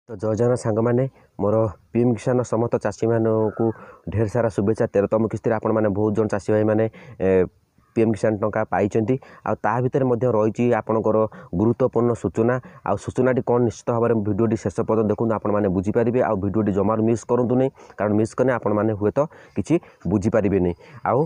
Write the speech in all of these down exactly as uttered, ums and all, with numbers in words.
तो जय जगन्नाथ सांग मैंने मोर पीएम किसान समस्त चाषी मानू ढेर सारा शुभेच्छा। तेरहतम किस्ती आपण मैंने बहुत जन चाषी भाई मैंने पीएम किसान टंका पाई आ भितर रही आपंकर गुरुत्वपूर्ण सूचना आ सूचनाटी कौन निश्चित भाव में भिडियो शेष पर्यटन देखो आपण मैंने बुझीपारे आ भिडियो जमार मिस करूँ नहीं कारण मिस कले आपण मैंने हुए तो किसी बुझीपारे नहीं। आउ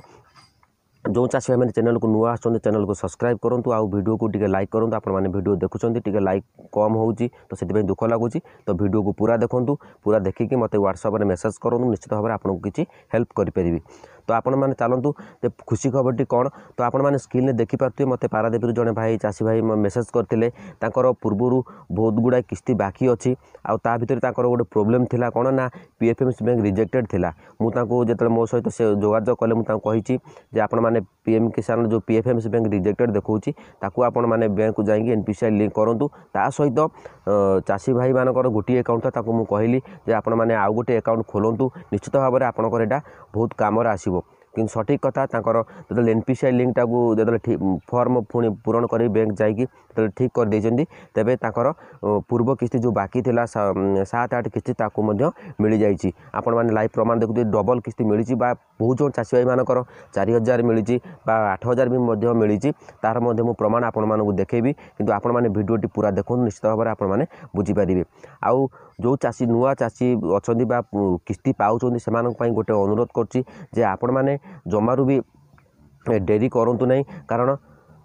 जो चाषी भाई चैनल को नुआ आसुँच चैनल को सब्सक्राइब करूँ आउ वीडियो को टिके लाइक करूँ। आपण मैंने वीडियो देखुं टिके लाइक कम होची तो से दुख लगुच तो वीडियो को पूरा देखूँ पूरा देखिकी मत व्हाट्सएप में मेसेज करूँ निश्चित भाव में आपको किसी हेल्प करी। तो आपण मैंने चलतु खुशी खबरटी कौन तो आपण मैंने स्क्रीन में देखिपे मत पारादीप जड़े भाई चाषी भाई मेसेज करते पूर्वर बहुत गुड़ा किस्ती बाकी अच्छी आ भितर गोटे प्रोब्लेम थिला कौन ना पीएफएमसी बैंक रिजेक्टेड थिला मुझे जो मो सहित से जोगाजोग कले मुझे जे आपण मैंने पीएम किसान जो पीएफएमसी बैंक रिजेक्टेड देखौछि ताकू आपण मैंने बैंक को जाइए एनपीसीआई लिंक करूँ ता सहित चाषी भाई मानकर गोटे अकाउंट था मुझे कहली जे आपण मैंने आउ गोटे अकाउंट खोलतु निश्चित भाव में आपंकर यहाँ बहुत कम आसो कि सठिक कथा जो एनपीसीआई लिंक टाक जो ठीक फॉर्म पुणी पूरण कर बैंक जाकि ठीक कर देते तेरे पूर्व किस्ती जो बाकी थिला सात आठ किस्ती ताकू मिल जाइए आपण मैंने लाइव प्रमाण देखते डबल किस्ती मिली बहुत जो चाषी भाई मानकर चार हजार मिली आठ हजार भी मिली तार मु प्रमाण आपण मानक देखेबी किंतु आपण मैंने भिडियोटी पूरा देखो निश्चित भाव में आपण मैंने बुझीपारे। आउ जो चाषी नुआ चाषी अच्छा किस्ती पाँच से गोटे अनुरोध कर आपण मैंने जमारू भी डेरी करूँ नहीं कारण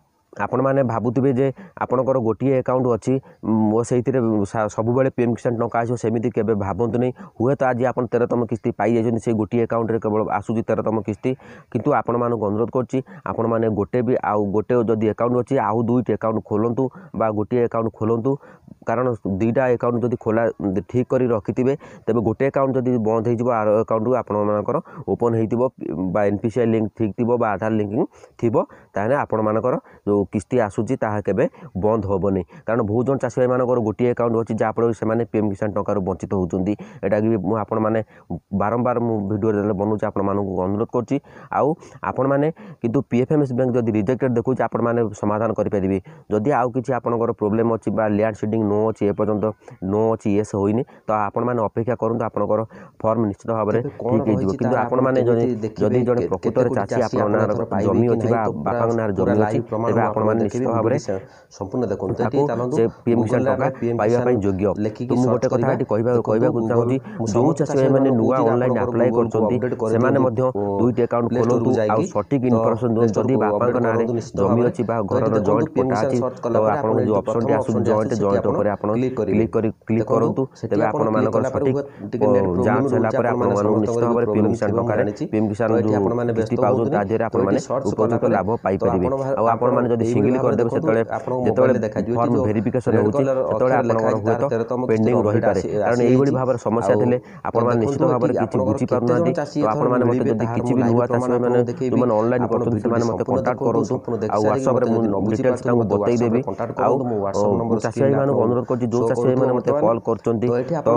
आपण मैंने भावुवे जे आपणकर गोटे अकाउंट अच्छी मो से सब पीएम किसान टंका आसो सेमती केबे भावतु नहीं हुए तो आज आप तेरहतम किस्ती पाई जाइए से गोटे अकाउंट रे केवल आसूँ तेरहतम किस्ती किंतु आपण मानक अनुरोध करछि आपण मैंने गोटे भी आउ गोटे जदि अकाउंट अच्छी आउ दुईट अकाउंट खोलतु बा गोटे अकाउंट खोलतु कारण दुईटा अकाउंट जदि खोला ठीक कर रखिथे तेज गोटे अकाउंट जदि बंद हो आर अकाउंट आपर ओपन हो एनपीसीआई लिंक ठीक थी आधार लिंकिंग थी ताहले आपण मानकर जो किस्ती आसूची ताहा केबे बंद होबनी कारण बहुत जन चाषी भाई मानकर गोटे अकाउंट अच्छी जहाँफल से पीएम किसान टंकार वंचित होती एटा कि आपण मैंने बारंबार मु वीडियो बनाऊँ आपण मानक अनुरोध करछि आउ आपण मैंने किंतु पीएफएमसी बैंक जदि रिजेक्टेड देखूँ आपण मैंने समाधान करेंगे जदि आउ किसी आपंकर प्रोब्लेम अच्छी लैंड सीडिंग नो अच्छी एपर्यंत नो अच्छी येस होइनी तो आपण मैंने अपेक्षा करूँ आपंकर फॉर्म निश्चित भाव में ठीक हो कि आपण मैंने जदि जड़े प्रकृत चाषी आप जमी अच्छी बापा ना जमी अच्छी तेज आप निश्चित भाव में संपूर्ण देखो पीएम किसान टंका पाइबा योग्य। तो मुझे गोटे कथा कहूँ चाहूँगी जो चाषी भाई मैंने नुआ ऑनलाइन अप्लाई कर दुईट अकाउंट खोलतु आ सठिक इनफर्मेशन दिखाते जदि बापा ना जमी अच्छी घर जॉइंट पट्टा अच्छी तो आप जो ऑप्शन आस जॉइंट जॉइंट उपर आप क्लिक कर क्लिक करूँ तेज आपण मानकर सठिक जांच होगा निश्चित भाव में पीएम किसान टंका पीएम किसान जो किस्ती पाउछन ता देहरे आपण माने उपयुक्त लाभ पाई परिबे आ आपण माने जदि सिंगल कर देबे सेतले जेतले फॉर्म वेरिफिकेशन होउची सेतले आपनकर हुए तो पेंडिंग रही पारे कारण एई बडी भाबर समस्या थिले आपण माने निश्चित भाव में किछि बुझी पारनादी तो आपण माने मते जदि किछि भी नुवा चाषी माने जो माने ऑनलाइन करथुन से माने मते कांटेक्ट करथु आ व्हाट्सएप रे मु डिटेल्स तांको बतई देबी आ चाषी भाई माने अनुरोध करछि जो चाषी भाई माने मते कॉल करचंती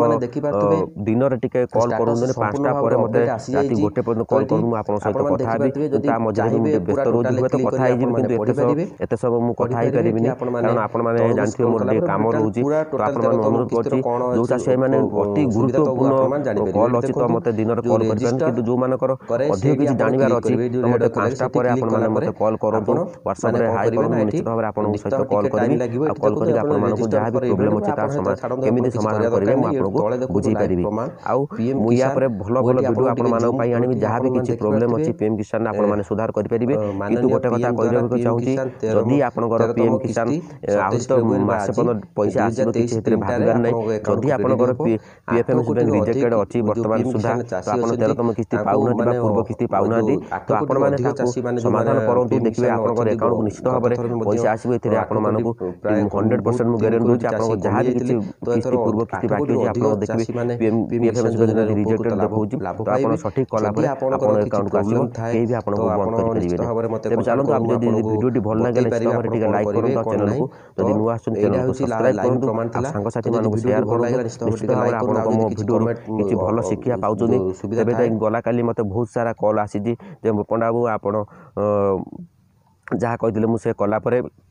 तो दिन रे टिके कॉल करउन पाँचटा पर मते राति गोटे पर्यंत कॉल करू मु आपन सहित कथा हेबी ता मजे व्यस्त रोज हुए तो कथा हे जिवि किंतु एते सब एते सब मु कथा हे परिबिनी कारण आपण माने जानथिबे मोर टे काम रहउची तो आपण माने अनुरोध करछि जो चाषी माने अति गुरुत्वपूर्ण कॉल अछि तो मते दिन रे कॉल करबेन किंतु जो मानकर अधिक किछि जानिबार अछि तो मते पाँचटा पर आपण माने मते कॉल करंतु व्हाट्सएप रे हाई करू निश्चित भाव आपण सहित कॉल करबी आ कॉल करि आपण मानको जहा भी प्रॉब्लम अछि ता समाधान केमिति समाधान करिवे मु आपनको बुझी परिबी आउ मु या पर भलो भलो वीडियो आपण मानको पई आनिबी जहा भी किछि प्रॉब्लम अछि पीएम किसान आपण माने सुधार करि परिबे किंतु गोटे कथा कहबो चाहूची जदि आपनकर पीएम किसान आउ तो मासे पन पैसा आसीबो किछि हेतरे भागदार नै जदि आपनकर पीएफएमसी बैंक रिजेक्टेड अछि वर्तमान सुधा तो आपण तेरहतम किस्ती पाउना दिबा पूर्व किस्ती पाउना दी तो आपण माने ताकू समाधान करंतु देखिबे आपनकर अकाउंट को निश्चित भाव में पैसा आसीबो एथिरे आपण मानको हंड्रेड परसेंट मु गारंटी दूची आपनको जहा भी किछि किस्ती पूर्व किस्ती बाकी अछि आपण देखिबे पीएफएमसी बैंक रिजेक्टेड देखौची तो आपण सठिक कला पर आपण अकाउंट को आसीबो केही भी आपनको बंद करि परिबे तेबे चलंतु आप जदि वीडियोटी भल लागले निश्चित भाव में टिके लाइक करंतु चैनल को जदि नुआ आछन चैनल को सब्सक्राइब करंतु सांग साथी मानको शेयर करंतु निश्चित भाव में आपनको मो वीडियो किछि भल शिक्षा पाउछनी तेबे त गला काली मते बहुत सारा कॉल आसीजी जे पंडा बाबू आपण जहा कहिदिले मु से कला परे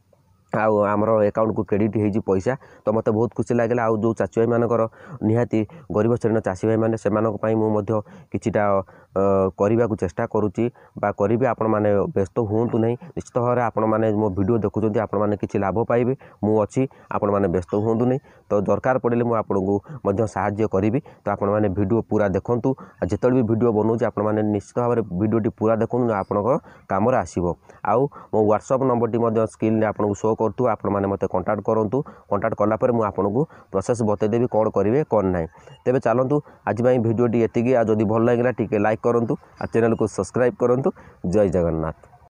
आउ आमर अकाउंट को क्रेडिट हो पैसा तो मत बहुत खुशी लगे आउ जो चाषी भाई मानकर निहाती गरीब श्रेणी चाषी भाई मैंने से मुझे किछिटा करने को चेष्टा करुच्ची करी आपण मैंने व्यस्त हूँ नहीं निश्चित भाव में आपण मैंने मो वीडियो देखुं आपण मैंने किसी लाभ पाइबे मुझे अच्छी आपण मैंने व्यस्त हूँ नहीं तो दरकार पड़े मुझे आपको साहाय्य करी तो आपण मैंने वीडियो पूरा देखूँ जिते भी वीडियो बनाऊँ आपण मैंने निश्चित भाव में वीडियो पूरा देखूँ आपण कम आसो आउ मो व्हाट्सअप नंबर स्क्रीन आपको शो करूँ आपण मैंने मत कंटाक्ट करूँ कंटाक्ट कलापर मुझे आपको प्रोसेस बतईदेवी कौन करेंगे कौन ना तेज चलतु आज भिडियोटी एति जदि भल लगे टी लाइक करूँ आ चैनल को सब्सक्राइब करूँ। जय जगन्नाथ।